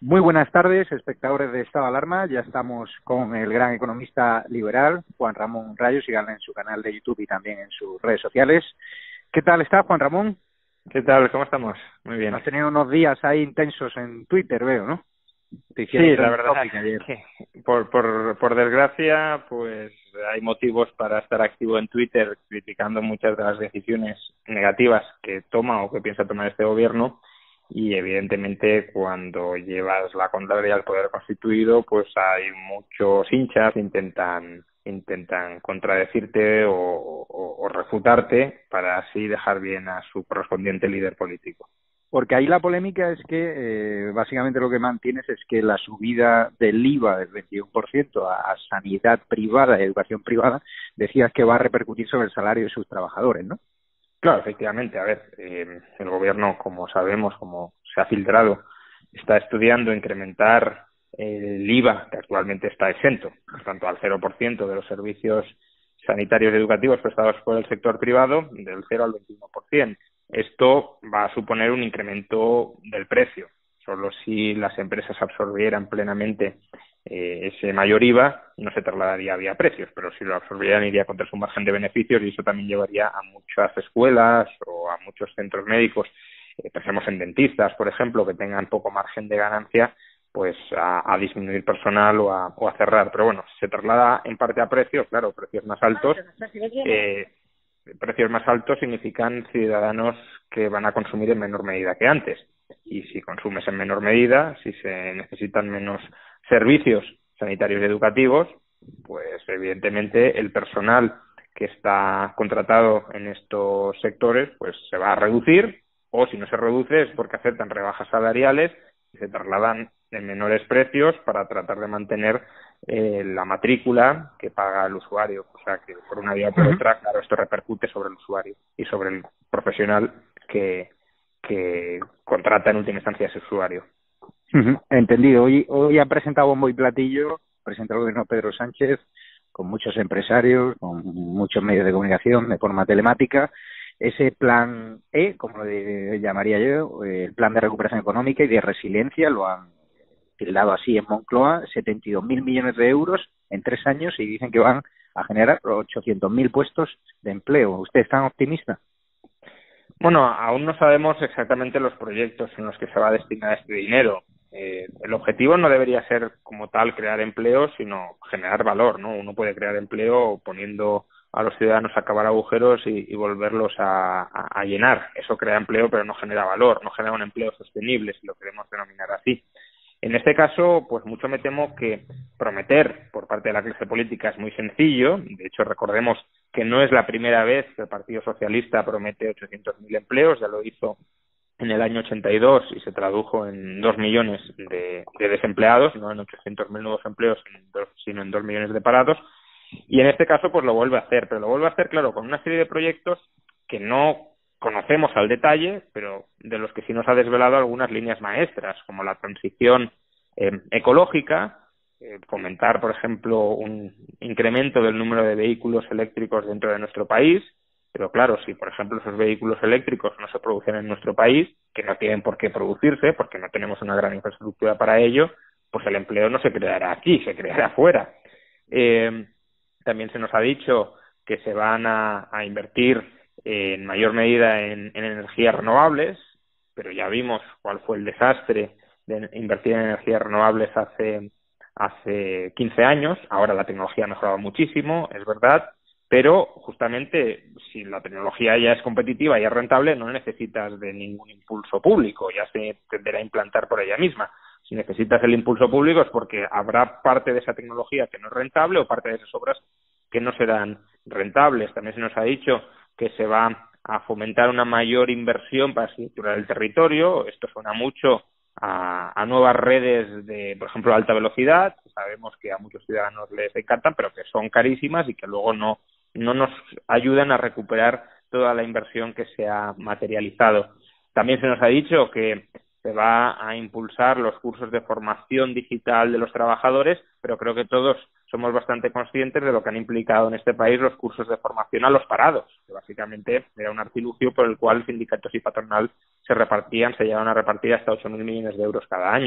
Muy buenas tardes, espectadores de Estado de Alarma. Ya estamos con el gran economista liberal, Juan Ramón Rayo. Síganle en su canal de YouTube y también en sus redes sociales. ¿Qué tal está, Juan Ramón? ¿Qué tal? ¿Cómo estamos? Muy bien. Has tenido unos días ahí intensos en Twitter, veo, ¿no? Sí, la verdad es que por desgracia, pues hay motivos para estar activo en Twitter criticando muchas de las decisiones negativas que toma o que piensa tomar este gobierno. Y evidentemente cuando llevas la contraria al poder constituido, pues hay muchos hinchas que intentan contradecirte o refutarte para así dejar bien a su correspondiente líder político. Porque ahí la polémica es que básicamente lo que mantienes es que la subida del IVA del 21% a sanidad privada y educación privada, decías que va a repercutir sobre el salario de sus trabajadores, ¿no? Claro, efectivamente. A ver, el gobierno, como sabemos, como se ha filtrado, está estudiando incrementar el IVA, que actualmente está exento, por tanto al 0% de los servicios sanitarios y educativos prestados por el sector privado, del 0 al 21%. Esto va a suponer un incremento del precio. Solo si las empresas absorbieran plenamente ese mayor IVA no se trasladaría vía precios, pero si lo absorbieran iría contra su margen de beneficios y eso también llevaría a muchas escuelas o a muchos centros médicos, pensemos en dentistas, por ejemplo, que tengan poco margen de ganancia, pues a disminuir personal o a cerrar. Pero bueno, se traslada en parte a precios, claro, precios más altos. Precios más altos significan ciudadanos que van a consumir en menor medida que antes. Y si consumes en menor medida, si se necesitan menos servicios sanitarios y educativos, pues evidentemente el personal que está contratado en estos sectores pues se va a reducir, o si no se reduce es porque aceptan rebajas salariales y se trasladan en menores precios para tratar de mantener la matrícula que paga el usuario. O sea que por una vía o por otra, claro, esto repercute sobre el usuario y sobre el profesional que contrata en última instancia a ese usuario. Entendido. Hoy ha presentado bombo y platillo, presenta el gobierno Pedro Sánchez, con muchos empresarios, con muchos medios de comunicación de forma telemática, ese plan E, como lo llamaría yo, el plan de recuperación económica y de resiliencia, lo han tildado así en Moncloa, 72.000 millones de euros en 3 años y dicen que van a generar 800.000 puestos de empleo. ¿Usted es tan optimista? Bueno, aún no sabemos exactamente los proyectos en los que se va a destinar este dinero. El objetivo no debería ser como tal crear empleo, sino generar valor, ¿no? Uno puede crear empleo poniendo a los ciudadanos a cavar agujeros y volverlos a llenar. Eso crea empleo, pero no genera valor, no genera un empleo sostenible, si lo queremos denominar así. En este caso, pues mucho me temo que prometer por parte de la clase política es muy sencillo. De hecho, recordemos que no es la primera vez que el Partido Socialista promete 800.000 empleos, ya lo hizo en el año 82 y se tradujo en 2 millones de desempleados, no en 800.000 nuevos empleos, sino en 2 millones de parados. Y en este caso, pues lo vuelve a hacer, pero lo vuelve a hacer, claro, con una serie de proyectos que no conocemos al detalle, pero de los que sí nos ha desvelado algunas líneas maestras, como la transición ecológica, fomentar, por ejemplo, un incremento del número de vehículos eléctricos dentro de nuestro país. Pero claro, si por ejemplo esos vehículos eléctricos no se producen en nuestro país, que no tienen por qué producirse, porque no tenemos una gran infraestructura para ello, pues el empleo no se creará aquí, se creará fuera. También se nos ha dicho que se van a invertir en mayor medida en energías renovables, pero ya vimos cuál fue el desastre de invertir en energías renovables hace 15 años. Ahora la tecnología ha mejorado muchísimo, es verdad, pero justamente si la tecnología ya es competitiva y es rentable, no necesitas de ningún impulso público, ya se tenderá a implantar por ella misma. Si necesitas el impulso público es porque habrá parte de esa tecnología que no es rentable o parte de esas obras que no serán rentables. También se nos ha dicho que se va a fomentar una mayor inversión para estructurar el territorio. Esto suena mucho a nuevas redes de, por ejemplo, alta velocidad. Sabemos que a muchos ciudadanos les encantan, pero que son carísimas y que luego no nos ayudan a recuperar toda la inversión que se ha materializado. También se nos ha dicho que se va a impulsar los cursos de formación digital de los trabajadores, pero creo que todos somos bastante conscientes de lo que han implicado en este país los cursos de formación a los parados, que básicamente era un artilugio por el cual sindicatos y patronal se llegaban a repartir hasta 8.000 millones de euros cada año.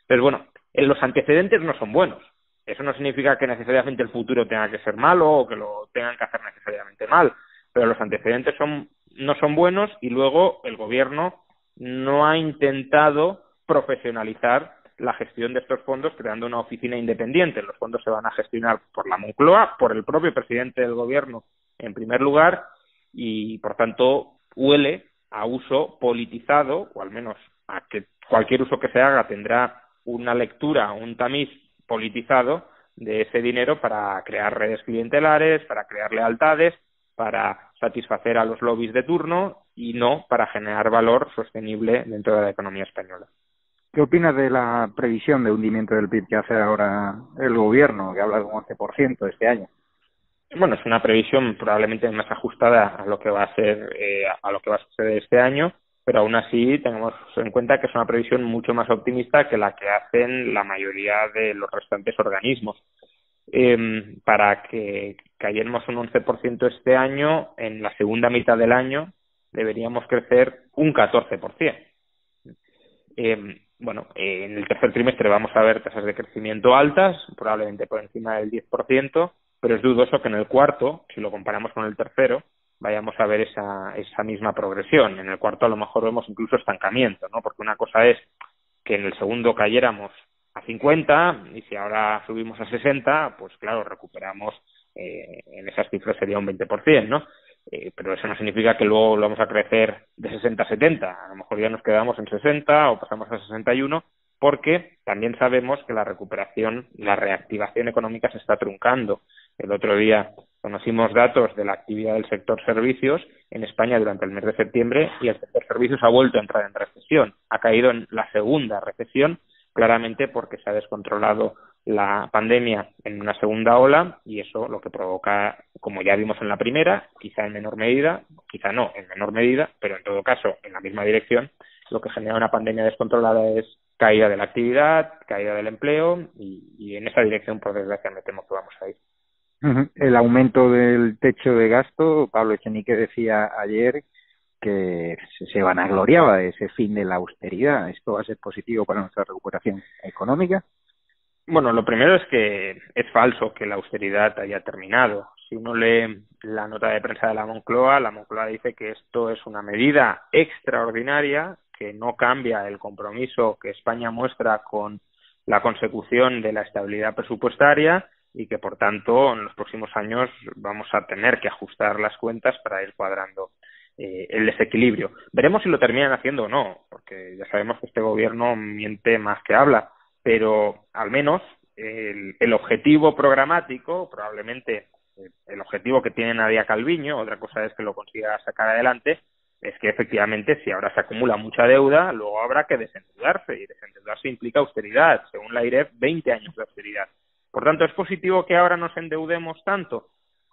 Pero bueno, los antecedentes no son buenos. Eso no significa que necesariamente el futuro tenga que ser malo o que lo tengan que hacer necesariamente mal, pero los antecedentes no son buenos y luego el gobierno no ha intentado profesionalizar la gestión de estos fondos creando una oficina independiente. Los fondos se van a gestionar por la Moncloa, por el propio presidente del gobierno en primer lugar, y por tanto huele a uso politizado, o al menos a que cualquier uso que se haga tendrá una lectura, un tamiz politizado de ese dinero para crear redes clientelares, para crear lealtades, para satisfacer a los lobbies de turno y no para generar valor sostenible dentro de la economía española. ¿Qué opinas de la previsión de hundimiento del PIB que hace ahora el gobierno, que habla de un 11% este año? Bueno, es una previsión probablemente más ajustada a lo que va a ser, a lo que va a suceder este año, pero aún así tenemos en cuenta que es una previsión mucho más optimista que la que hacen la mayoría de los restantes organismos. Para que cayéramos un 11% este año, en la segunda mitad del año deberíamos crecer un 14%. En el tercer trimestre vamos a ver tasas de crecimiento altas, probablemente por encima del 10%, pero es dudoso que en el cuarto, si lo comparamos con el tercero, vayamos a ver esa misma progresión. En el cuarto a lo mejor vemos incluso estancamiento, ¿no? Porque una cosa es que en el segundo cayéramos a 50 y si ahora subimos a 60, pues claro, recuperamos, en esas cifras sería un 20%, ¿no? Pero eso no significa que luego lo vamos a crecer de 60 a 70. A lo mejor ya nos quedamos en 60 o pasamos a 61, porque también sabemos que la recuperación, la reactivación económica se está truncando. El otro día conocimos datos de la actividad del sector servicios en España durante el mes de septiembre y el sector servicios ha vuelto a entrar en recesión. Ha caído en la segunda recesión, claramente porque se ha descontrolado la pandemia en una segunda ola y eso lo que provoca, como ya vimos en la primera, quizá en menor medida, quizá no, en menor medida, pero en todo caso en la misma dirección, lo que genera una pandemia descontrolada es caída de la actividad, caída del empleo y en esa dirección, por desgracia, me temo que vamos a ir. El aumento del techo de gasto, Pablo Echenique decía ayer que se vanagloriaba de ese fin de la austeridad. ¿Esto va a ser positivo para nuestra recuperación económica? Bueno, lo primero es que es falso que la austeridad haya terminado. Si uno lee la nota de prensa de la Moncloa dice que esto es una medida extraordinaria que no cambia el compromiso que España muestra con la consecución de la estabilidad presupuestaria y que, por tanto, en los próximos años vamos a tener que ajustar las cuentas para ir cuadrando el desequilibrio. Veremos si lo terminan haciendo o no, porque ya sabemos que este gobierno miente más que habla, pero al menos el objetivo programático, probablemente el objetivo que tiene Nadia Calviño, otra cosa es que lo consiga sacar adelante, es que efectivamente si ahora se acumula mucha deuda, luego habrá que desendeudarse, y desendeudarse implica austeridad, según la AIREF, 20 años de austeridad. Por tanto, ¿es positivo que ahora nos endeudemos tanto?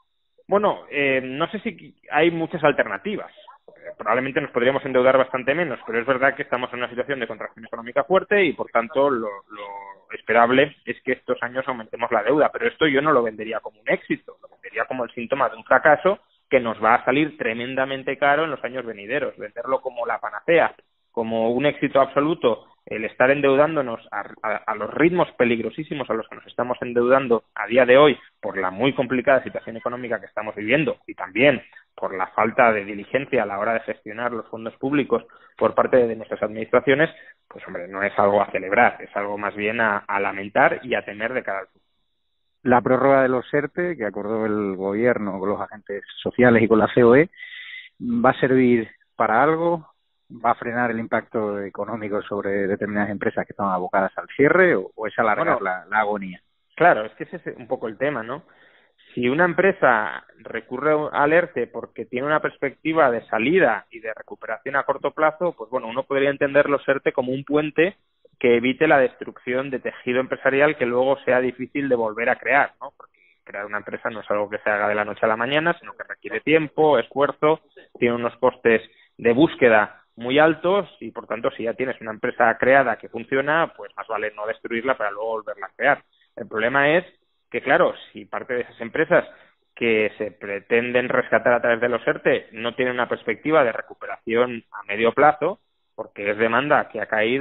Bueno, no sé si hay muchas alternativas. Probablemente nos podríamos endeudar bastante menos, pero es verdad que estamos en una situación de contracción económica fuerte y, por tanto, lo esperable es que estos años aumentemos la deuda. Pero esto yo no lo vendería como un éxito, lo vendería como el síntoma de un fracaso que nos va a salir tremendamente caro en los años venideros. Venderlo como la panacea, como un éxito absoluto, el estar endeudándonos a los ritmos peligrosísimos a los que nos estamos endeudando a día de hoy por la muy complicada situación económica que estamos viviendo y también por la falta de diligencia a la hora de gestionar los fondos públicos por parte de nuestras administraciones, pues hombre, no es algo a celebrar, es algo más bien a lamentar y a temer de cara al futuro. La prórroga de los ERTE, que acordó el gobierno con los agentes sociales y con la COE, ¿va a servir para algo? ¿Va a frenar el impacto económico sobre determinadas empresas que están abocadas al cierre o es alargar la agonía? Claro, es que ese es un poco el tema, ¿no? Si una empresa recurre al ERTE porque tiene una perspectiva de salida y de recuperación a corto plazo, pues bueno, uno podría entender los ERTE como un puente que evite la destrucción de tejido empresarial que luego sea difícil de volver a crear, ¿no? Porque crear una empresa no es algo que se haga de la noche a la mañana, sino que requiere tiempo, esfuerzo, tiene unos costes de búsqueda muy altos y, por tanto, si ya tienes una empresa creada que funciona, pues más vale no destruirla para luego volverla a crear. El problema es que, claro, si parte de esas empresas que se pretenden rescatar a través de los ERTE no tienen una perspectiva de recuperación a medio plazo, porque es demanda que ha caído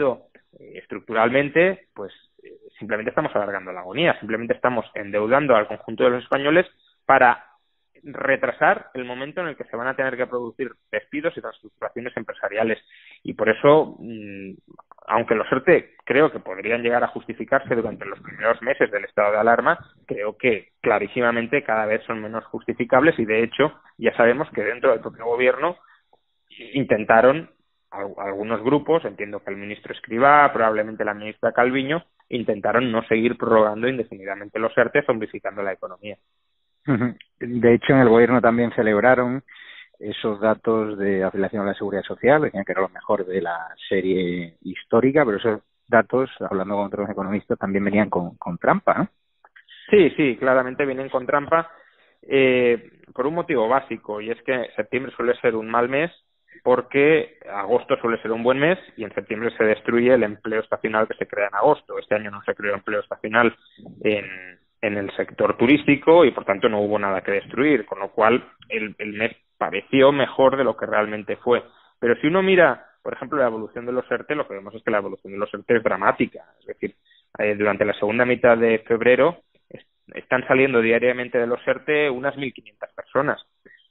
estructuralmente, pues simplemente estamos alargando la agonía, simplemente estamos endeudando al conjunto de los españoles para retrasar el momento en el que se van a tener que producir despidos y reestructuraciones empresariales. Y por eso, aunque los ERTE creo que podrían llegar a justificarse durante los primeros meses del estado de alarma, creo que clarísimamente cada vez son menos justificables y, de hecho, ya sabemos que dentro del propio gobierno intentaron algunos grupos, entiendo que el ministro Escrivá, probablemente la ministra Calviño, intentaron no seguir prorrogando indefinidamente los ERTE, zombificando la economía. De hecho, en el gobierno también celebraron esos datos de afiliación a la Seguridad Social, decían que era lo mejor de la serie histórica, pero esos datos, hablando con otros economistas, también venían con trampa, ¿no? Sí, claramente vienen con trampa por un motivo básico, y es que septiembre suele ser un mal mes porque agosto suele ser un buen mes y en septiembre se destruye el empleo estacional que se crea en agosto. Este año no se creó empleo estacional en el sector turístico y por tanto no hubo nada que destruir, con lo cual el mes pareció mejor de lo que realmente fue. Pero si uno mira, por ejemplo, la evolución de los ERTE, lo que vemos es que la evolución de los ERTE es dramática. Es decir, durante la segunda mitad de febrero están saliendo diariamente de los ERTE unas 1.500 personas.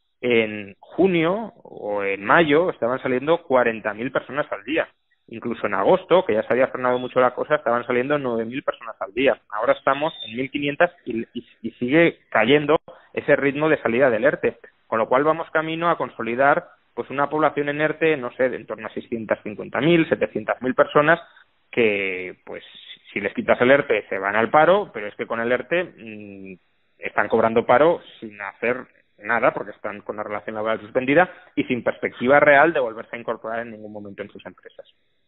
En junio o en mayo estaban saliendo 40.000 personas al día. Incluso en agosto, que ya se había frenado mucho la cosa, estaban saliendo 9.000 personas al día. Ahora estamos en 1.500 y sigue cayendo ese ritmo de salida del ERTE. Con lo cual vamos camino a consolidar pues una población en ERTE, no sé, de en torno a 650.000, 700.000 personas que, pues, si les quitas el ERTE se van al paro, pero es que con el ERTE están cobrando paro sin hacer nada porque están con la relación laboral suspendida y sin perspectiva real de volverse a incorporar en ningún momento en sus empresas.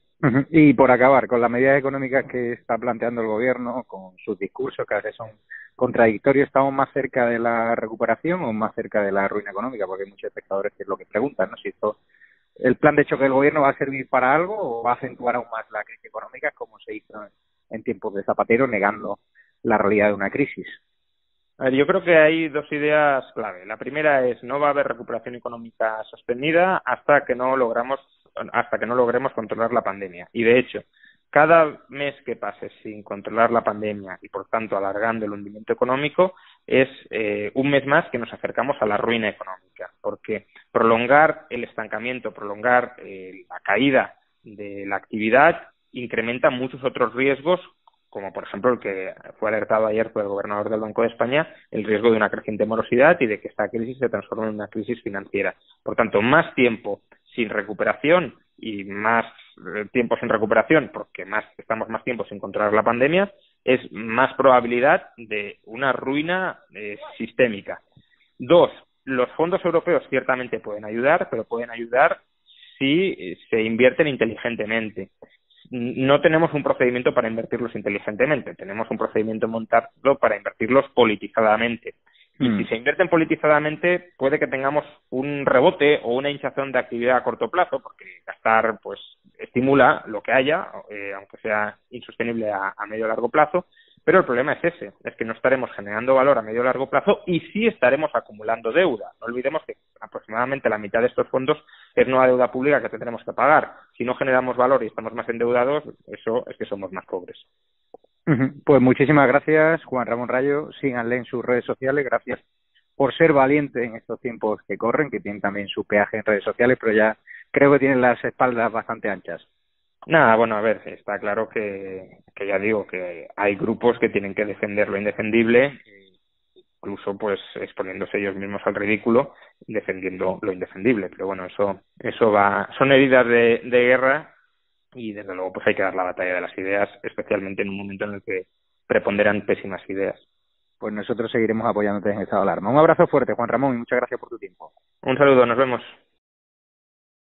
Y por acabar, con las medidas económicas que está planteando el gobierno, con sus discursos que a veces son contradictorios, ¿estamos más cerca de la recuperación o más cerca de la ruina económica? Porque hay muchos espectadores que es lo que preguntan, ¿no? Si esto, el plan de choque del gobierno va a servir para algo o va a acentuar aún más la crisis económica, como se hizo en tiempos de Zapatero, negando la realidad de una crisis. A ver, yo creo que hay dos ideas clave. La primera es no va a haber recuperación económica sostenida hasta que no logremos controlar la pandemia. Y de hecho, cada mes que pase sin controlar la pandemia y por tanto alargando el hundimiento económico es un mes más que nos acercamos a la ruina económica, porque prolongar el estancamiento, prolongar la caída de la actividad incrementa muchos otros riesgos, como por ejemplo el que fue alertado ayer por el gobernador del Banco de España, el riesgo de una creciente morosidad y de que esta crisis se transforme en una crisis financiera. Por tanto, más tiempo sin recuperación y más tiempo sin recuperación, porque estamos más tiempo sin controlar la pandemia, es más probabilidad de una ruina sistémica. Dos, los fondos europeos ciertamente pueden ayudar, pero pueden ayudar si se invierten inteligentemente. No tenemos un procedimiento para invertirlos inteligentemente, tenemos un procedimiento montado para invertirlos politizadamente. Y si se invierten politizadamente, puede que tengamos un rebote o una hinchazón de actividad a corto plazo, porque gastar pues estimula lo que haya, aunque sea insostenible a medio o largo plazo. Pero el problema es ese, es que no estaremos generando valor a medio o largo plazo y sí estaremos acumulando deuda. No olvidemos que aproximadamente la mitad de estos fondos es nueva deuda pública que tendremos que pagar. Si no generamos valor y estamos más endeudados, eso es que somos más pobres. Pues muchísimas gracias, Juan Ramón Rayo. Síganle en sus redes sociales. Gracias por ser valiente en estos tiempos que corren, que tienen también su peaje en redes sociales, pero ya creo que tienen las espaldas bastante anchas. Nada, bueno, a ver, está claro que ya digo que hay grupos que tienen que defender lo indefendible, incluso pues exponiéndose ellos mismos al ridículo, defendiendo lo indefendible. Pero bueno, eso va, son heridas de guerra y desde luego pues hay que dar la batalla de las ideas, especialmente en un momento en el que preponderan pésimas ideas. Pues nosotros seguiremos apoyándote en estado de alarma. Un abrazo fuerte, Juan Ramón, y muchas gracias por tu tiempo. Un saludo, nos vemos.